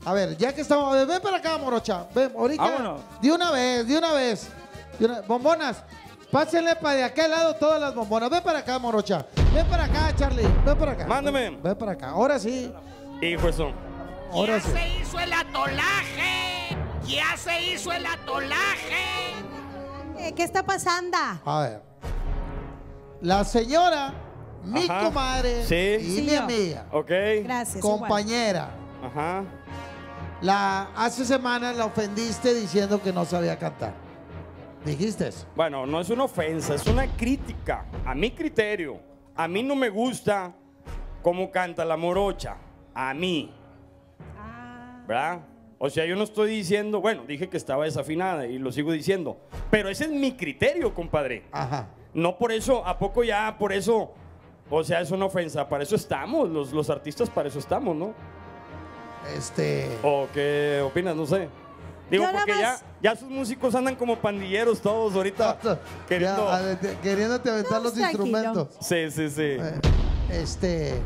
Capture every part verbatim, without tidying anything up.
A ver, ya que estamos, ven para acá, morocha. Ven, ahorita. Vámonos. De una vez, de una vez. De una- bombonas, pásenle para de aquel lado todas las bombonas. Ven para acá, morocha. Ven para acá, Charlie. Ven para acá. Mándame. Ven, ven para acá. Ahora sí. Hijo eso. Ahora ¡Ya sí. se hizo el atolaje! ¡Ya se hizo el atolaje! Eh, ¿Qué está pasando? A ver. La señora, mi Ajá. comadre Sí. y Sí, mi yo. amiga, Ok. Gracias. igual. compañera, Ajá. la hace semanas la ofendiste diciendo que no sabía cantar. ¿Dijiste eso? Bueno, no es una ofensa, es una crítica. A mi criterio. A mí no me gusta cómo canta la morocha. A mí. Ah, ¿Verdad? O sea, yo no estoy diciendo, bueno, dije que estaba desafinada y lo sigo diciendo. Pero ese es mi criterio, compadre. Ajá. No por eso, ¿a poco ya por eso? O sea, es una ofensa. Para eso estamos, los, los artistas para eso estamos, ¿no? Este. ¿O qué opinas? No sé. Digo, Yo nada porque ya, más- ya sus músicos andan como pandilleros todos ahorita. queriendo... Ya, a ver, te- queriéndote aventar No, los tranquilo. instrumentos. Sí, sí, sí. Eh, Este.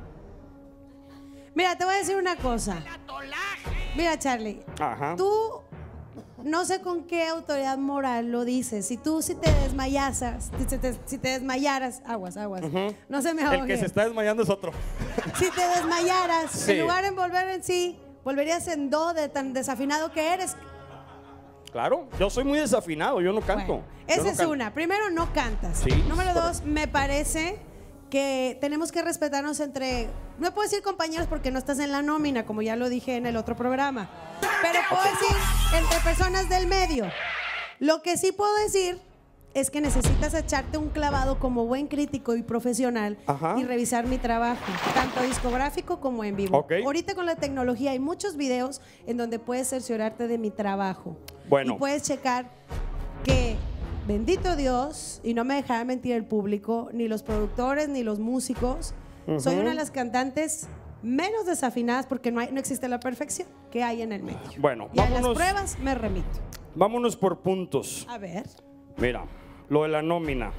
Mira, te voy a decir una cosa. Mira, Charlie, Ajá. tú no sé con qué autoridad moral lo dices. Si tú si te desmayasas, si te, si te desmayaras, aguas, aguas, Ujú. no se me El ahogue. que se está desmayando es otro. Si te desmayaras, Sí. en lugar de volver en sí, volverías en do de tan desafinado que eres. Claro, yo soy muy desafinado, yo no canto. Bueno, Yo esa no es canto. una. Primero, no cantas. Sí, Número correcto. dos, me parece que tenemos que respetarnos entre, no puedo decir compañeros porque no estás en la nómina, como ya lo dije en el otro programa, pero puedo decir entre personas del medio. Lo que sí puedo decir es que necesitas echarte un clavado como buen crítico y profesional Ajá. y revisar mi trabajo, tanto discográfico como en vivo. Ok. Ahorita con la tecnología hay muchos videos en donde puedes cerciorarte de mi trabajo. Bueno. Y puedes checar que, bendito Dios, y no me dejará mentir el público, ni los productores, ni los músicos, soy una de las cantantes menos desafinadas porque no, hay, no existe la perfección que hay en el medio. Bueno, y a las vámonos, pruebas me remito. vámonos por puntos. A ver. Mira, lo de la nómina.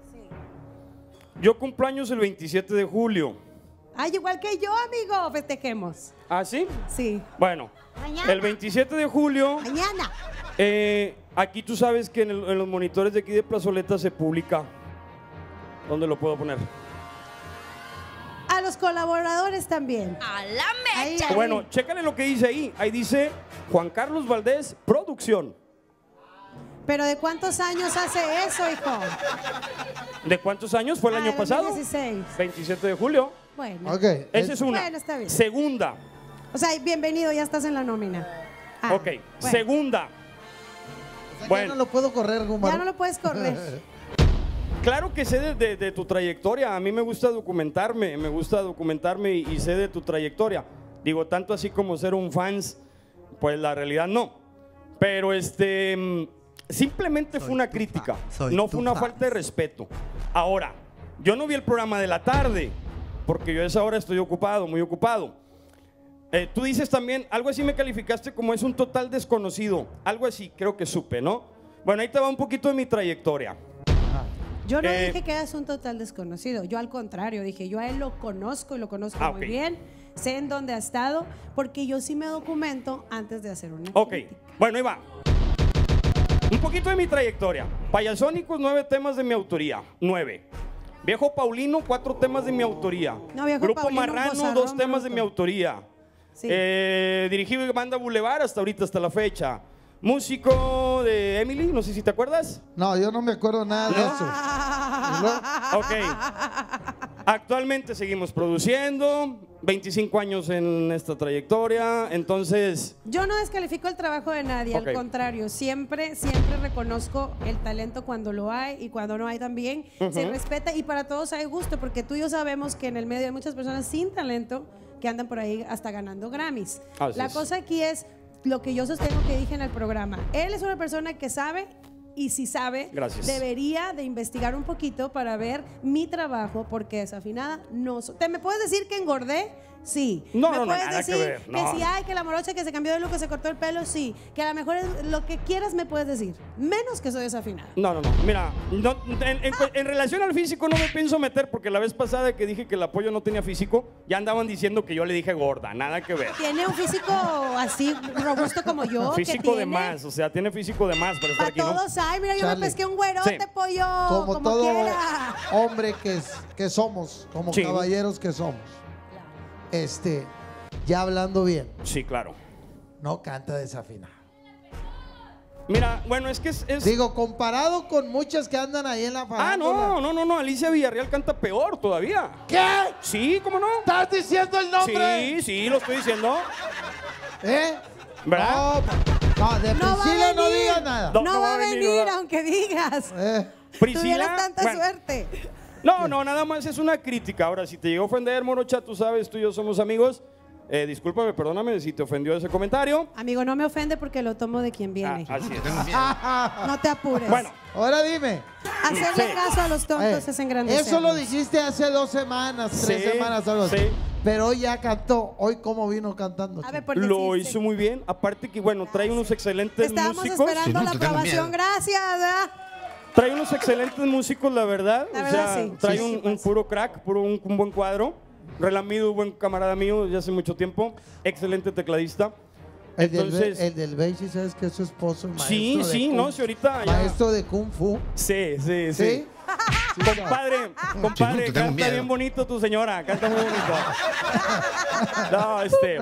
Yo cumplo años el veintisiete de julio. Ay, igual que yo, amigo, festejemos. ¿Ah, sí? Sí. Bueno, Mañana. el veintisiete de julio, Mañana. eh, aquí tú sabes que en, el- en los monitores de aquí de Plazoleta se publica. ¿Dónde lo puedo poner? A los colaboradores también. ¡A la Ahí, mecha! ahí. Bueno, chécale lo que dice ahí. Ahí dice Juan Carlos Valdés, producción. Pero ¿de cuántos años hace eso, hijo? ¿De cuántos años fue el Ah, año de pasado? dos mil dieciséis. veintisiete de julio. Bueno. Ok. Esa es una. Bueno, está bien. Segunda. O sea, bienvenido, ya estás en la nómina. Ah, Ok. bueno. Segunda. O sea, que Bueno. Ya no lo puedo correr, Gumaro. Ya no lo puedes correr. Claro que sé de, de- de tu trayectoria. A mí me gusta documentarme, me gusta documentarme y, y sé de tu trayectoria. Digo, tanto así como ser un fans, pues la realidad no. Pero este, mm, simplemente fue una crítica, no fue una falta de respeto. Ahora, yo no vi el programa de la tarde, porque yo a esa hora estoy ocupado, muy ocupado. Eh, tú dices también, algo así me calificaste como es un total desconocido. Algo así, creo que supe, ¿no? Bueno, ahí te va un poquito de mi trayectoria. Yo no Eh, dije que eras un total desconocido. Yo al contrario, dije, yo a él lo conozco y lo conozco Ah, muy ok. bien. Sé en dónde ha estado, porque yo sí me documento antes de hacer una Ok, crítica. bueno, ahí va. Un poquito de mi trayectoria. Payasónicos, nueve temas de mi autoría. Nueve. Viejo Paulino, cuatro temas de mi autoría. No, Viejo Grupo Paulino, un Marrano, bozarrón dos temas de bruto. mi autoría. Sí. Eh, dirigí Banda Boulevard hasta ahorita, hasta la fecha. Músico de Emily, no sé si te acuerdas. No, yo no me acuerdo nada de eso. Ok. Actualmente seguimos produciendo, veinticinco años en esta trayectoria, entonces... Yo no descalifico el trabajo de nadie, Ok. al contrario, siempre, siempre reconozco el talento cuando lo hay y cuando no hay también. Se respeta y para todos hay gusto, porque tú y yo sabemos que en el medio hay muchas personas sin talento que andan por ahí hasta ganando Grammys. Así La es. cosa aquí es lo que yo sostengo que dije en el programa. Él es una persona que sabe y si sabe, Gracias. debería de investigar un poquito para ver mi trabajo, porque desafinada no soy. ¿Te me puedes decir que engordé? Sí. No, Me no, no, puedes nada que decir ver, que no. si hay, que la morocha que se cambió de look, que se cortó el pelo, sí. Que a lo mejor es lo que quieras me puedes decir. Menos que soy desafinada. No, no, no. Mira, no, en, en- en relación al físico no me pienso meter porque la vez pasada que dije que el apoyo no tenía físico, ya andaban diciendo que yo le dije gorda. Nada que ver. Tiene un físico así robusto como yo. que Físico de tiene. más, o sea, tiene físico de más para estar Para aquí, ¿no? todos hay. Mira, yo Charlie. me pesqué un güerote, Sí. pollo. Como, Como, todo quiera. hombre que, es- que somos, como Sí. caballeros que somos. Este, ya hablando bien, Sí, claro. no canta desafinado. Mira, bueno, es que es... es- Digo, comparado con muchas que andan ahí en la ah, farándula. no, no, no, no, Alicia Villarreal canta peor todavía. ¿Qué? Sí, ¿cómo no? ¿Estás diciendo el nombre? Sí, sí, lo estoy diciendo. ¿Eh? ¿Verdad? No, no, de No va a Priscila no venir. digas nada. No, No, no va a venir, ¿verdad? aunque digas. Eh, Priscila, Tuvieras tanta bueno, suerte. No, no, nada más es una crítica. Ahora, si te llegó a ofender, Morocha, tú sabes, tú y yo somos amigos. Eh, discúlpame, perdóname si te ofendió ese comentario. Amigo, no me ofende porque lo tomo de quien Ah, viene. así es. No te apures. Bueno, ahora dime. Hacerle Sí. caso a los tontos eh, es engrandecerlos. eso lo dijiste hace dos semanas, tres Sí, semanas, algo así. sí. Pero hoy ya cantó. Hoy, ¿cómo vino cantando? A ver, chico? por lo decirse. hizo muy bien. Aparte que, bueno, trae unos excelentes Estábamos músicos. esperando la Sí, no, te tengo aprobación. miedo. Gracias. ¿verdad? Trae unos excelentes músicos, la verdad. La o verdad, sea, sí. trae Sí, un, sí, un pues. puro crack, puro un, un buen cuadro. Relamido, buen camarada mío de hace mucho tiempo. Excelente tecladista. El del, Entonces- el del Beishi, ¿sabes que es su esposo? Maestro Sí, de sí, Kung- no, si ahorita ya- Maestro de Kung Fu. Sí, sí, sí. ¿Sí? Compadre, compadre, te tengo canta miedo. bien bonito tu señora, canta muy bonito. No, este,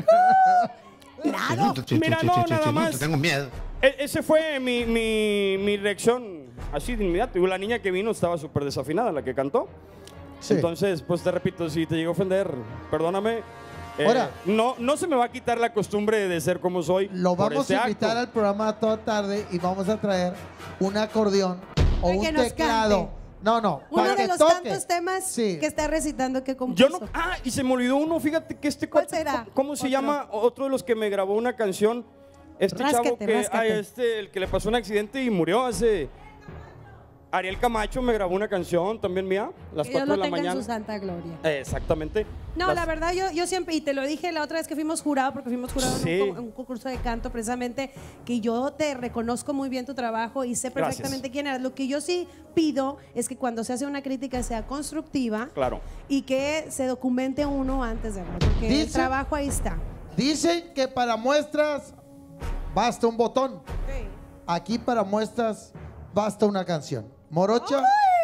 Claro. Mira, no, nada más. Te tengo miedo. e- ese fue mi, mi, mi reacción así de inmediato. Digo, la niña que vino estaba súper desafinada, la que cantó. Sí. Entonces, pues te repito, si te llegó a ofender, perdóname. Eh, Ahora. no, no se me va a quitar la costumbre de ser como soy. Lo por vamos este a invitar acto. al programa toda tarde y vamos a traer un acordeón o Para un que nos teclado. cante. No, no. Uno para de que los toque. tantos temas Sí. que está recitando que compuso. Yo no, ah, y se me olvidó uno, fíjate que este ¿Cuál cuate, será? ¿cómo se Otro. llama? Otro de los que me grabó una canción. Este chavo Ráscate, que, ráscate. ay, este, el que le pasó un accidente y murió hace. Ariel Camacho me grabó una canción también mía, las Que Dios cuatro lo de la tenga en mañana. su santa gloria. Eh, Exactamente. No, Las- la verdad, yo, yo siempre, y te lo dije la otra vez que fuimos jurado, porque fuimos jurado Sí. en, un, con- un concurso de canto, precisamente, que yo te reconozco muy bien tu trabajo y sé Gracias. perfectamente quién eres. Lo que yo sí pido es que cuando se hace una crítica sea constructiva Claro. y que se documente uno antes de hablar, porque el Dice- trabajo ahí está. Dicen que para muestras basta un botón. Aquí para muestras basta una canción. Morocha,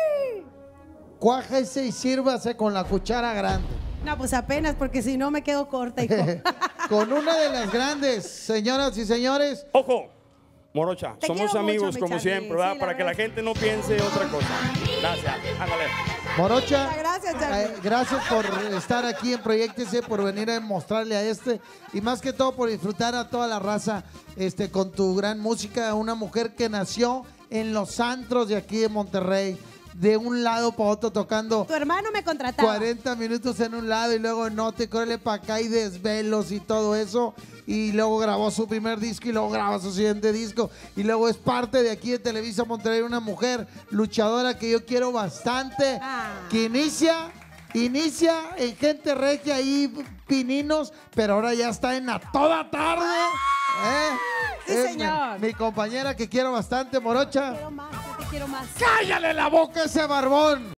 cuájese y sírvase con la cuchara grande. No, pues apenas, porque si no me quedo corta, hijo. Con una de las grandes, señoras y señores. Ojo, Morocha, Te somos quiero mucho, amigos mi como Charlie. siempre, ¿verdad? Sí, la Para que la verdad. gente no piense otra cosa. Gracias. Ándale. Morocha, Gracias, Charlie. eh, gracias por estar aquí en Proyectese, por venir a mostrarle a este y más que todo por disfrutar a toda la raza este, con tu gran música. Una mujer que nació en los antros de aquí de Monterrey, de un lado para otro tocando Tu hermano me contrataba. cuarenta minutos en un lado y luego en otro y córrele para acá y desvelos y todo eso. Y luego grabó su primer disco y luego graba su siguiente disco. Y luego es parte de aquí de Televisa Monterrey, una mujer luchadora que yo quiero bastante. Ah. Que inicia, inicia en Gente Regia ahí, pininos, pero ahora ya está en A Toda Tarde. ¿eh? Sí, Es señor. Mi, mi compañera que quiero bastante, Morocha. Quiero más, yo te quiero más. ¡Cállale la boca a ese barbón!